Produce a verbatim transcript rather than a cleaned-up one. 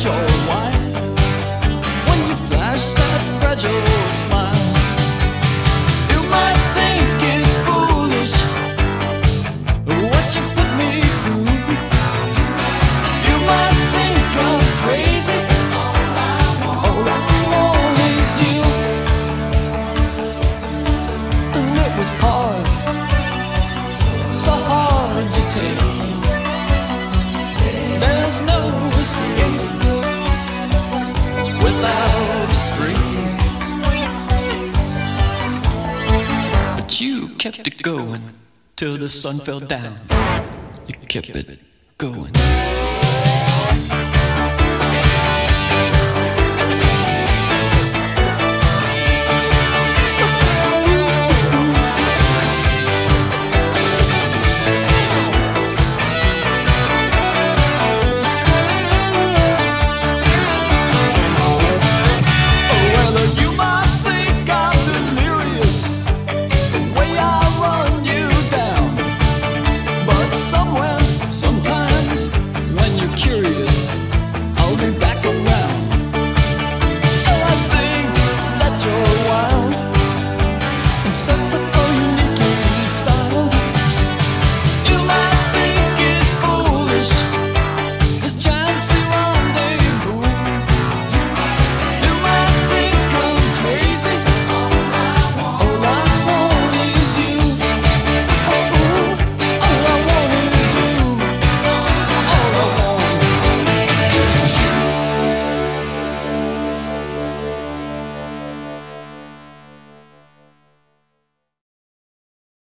your wine when you flash that fragile smile. You might think it's foolish what you put me through. You might think I'm crazy. All I want is you. And it was hard, so hard to take. There's no escape without a scream. But you kept it going till the sun fell down. You kept it going.